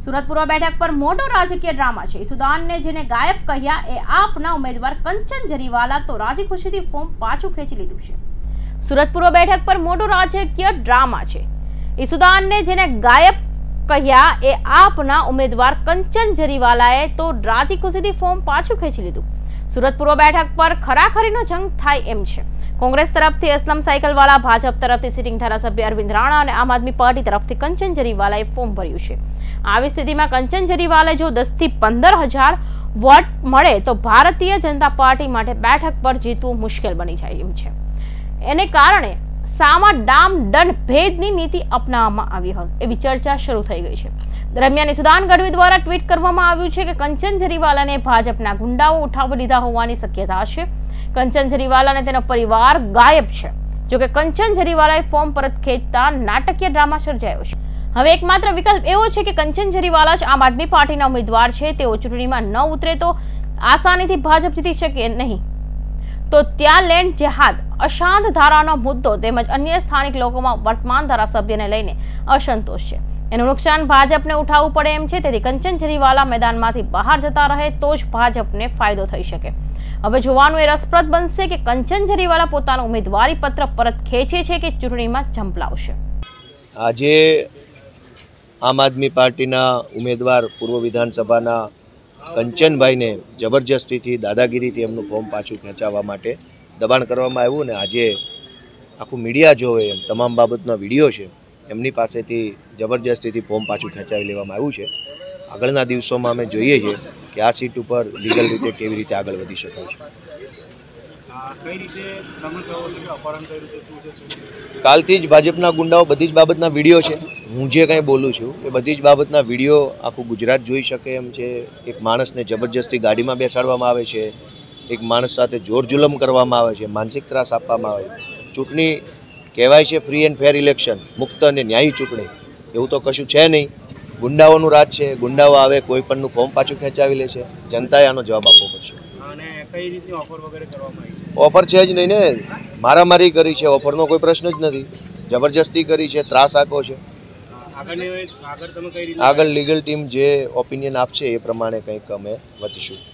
સુરત પૂર્વ બેઠક પર મોટો રાજકીય ડ્રામા છે। ઈસુદાનને જેને ગાયબ કહ્યા એ આપના ઉમેદવાર કંચન જરીવાલા તો રાજી ખુશીથી ફોર્મ પાછું ખેંચી લીધું છે। સુરત પૂર્વ બેઠક પર મોટો રાજકીય ડ્રામા છે। ઈસુદાનને જેને ગાયબ કહ્યા એ આપના ઉમેદવાર કંચન જરીવાલાએ તો રાજી ખુશીથી ફોર્મ પાછું ખેંચી લીધું। સુરત પૂર્વ બેઠક પર ખરાખરીનો જંગ થાય એમ છે। કોંગ્રેસ तरफથી असलम साइकलवाला, भाजप तरफથી सिटिंग धारासभ्य अरविंद राणा और आम आदमी पार्टी तरफથી कंचन जरीवालाए फॉर्म भर्યું છે। આવી સ્થિતિમાં કંચન જરીવાલે જો 10 થી 15,000 વોટ મળે તો ભારતીય જનતા પાર્ટી માટે બેઠક પર જીતવું મુશ્કેલ બની જાય એમ છે। એને કારણે સામા ડામ દંડ ભેદની નીતિ અપનાવવામાં આવી હોય એવી ચર્ચા શરૂ થઈ ગઈ છે। દરમિયાન ઈસુદાન ગઢવી દ્વારા ટ્વીટ કરવામાં આવ્યું છે કે કંચન જરીવાલાને ભાજપના ગુંડાઓ ઉઠાવી લીધા હોવાની શક્યતા છે। કંચન જરીવાલા અને તેનો પરિવાર ગાયબ છે। જો કે કંચન જરીવાલાએ ફોર્મ પરત ખેંચતા નાટકીય ડ્રામા સર્જાયો છે। હવે એકમાત્ર વિકલ્પ એવો છે કે કંચન જરીવાલા જ આમ આદમી પાર્ટીના ઉમેદવાર છે। તેઓ ચૂંટણીમાં ન ઉતરે તો આસાનીથી ભાજપ જીતી શકે નહીં। તો ત્યાં લેન્ડ જેહાદ, અશાંત ધારાનો મુદ્દો તેમજ અન્ય સ્થાનિક લોકોમાં વર્તમાન ધારાસભ્યને લઈને અસંતોષ છે। એનું નુકસાન ભાજપને ઉઠાવવું પડે એમ છે। તેથી કંચન જરીવાલા મેદાનમાંથી બહાર જતા રહે તો જ ભાજપને ફાયદો થઈ શકે। હવે જોવાનું એ રસપ્રદ બનશે કે કંચન જરીવાલા પોતાનું ઉમેદવારી પત્ર પરત ખેંચે છે કે ચૂંટણીમાં ઝંપલાવશે। આજે આમ આદમી પાર્ટીના ઉમેદવાર પૂર્વ વિધાનસભાના કંચનભાઈને જબરજસ્તીથી દાદાગીરીથી એમનું ફોર્મ પાછું ખેંચાવવા માટે દબાણ કરવામાં આવ્યું અને આજે આખું મીડિયા જોવે એમ તમામ બાબતનો વિડીયો છે એમની પાસેથી જબરજસ્તીથી ફોર્મ પાછું ખેંચાવી લેવામાં આવ્યું છે। આગળના દિવસોમાં અમે જોઈએ છીએ કે આ સીટ ઉપર લીગલ રીતે કેવી રીતે આગળ વધી શકાય છે। કાલથી જ ભાજપના ગુંડાઓ બધી જ બાબતના વિડીયો છે। હું જે કંઈ બોલું છું એ બધી જ બાબતના વિડીયો આખું ગુજરાત જોઈ શકે એમ છે। એક માણસને જબરજસ્તી ગાડીમાં બેસાડવામાં આવે છે, એક માણસ સાથે જોર જુલમ કરવામાં આવે છે, માનસિક ત્રાસ આપવામાં આવે છે। ચૂંટણી કહેવાય છે ફ્રી એન્ડ ફેર ઇલેક્શન, મુક્ત અને ન્યાયી ચૂંટણી, એવું તો કશું છે નહીં। ગુંડાઓનું રાજ છે। ગુંડાઓ આવે કોઈ પણનું ફોર્મ પાછું ખેંચાવી લે છે। જનતાએ આનો જવાબ આપવો પડશે। ઓફર છે જ નહીં ને, મારામારી કરી છે, ઓફરનો કોઈ પ્રશ્ન જ નથી। જબરજસ્તી કરી છે, ત્રાસ આપ્યો છે। આગળ લીગલ ટીમ જે ઓપિનિયન આપશે એ પ્રમાણે કંઈક અમે વધીશું।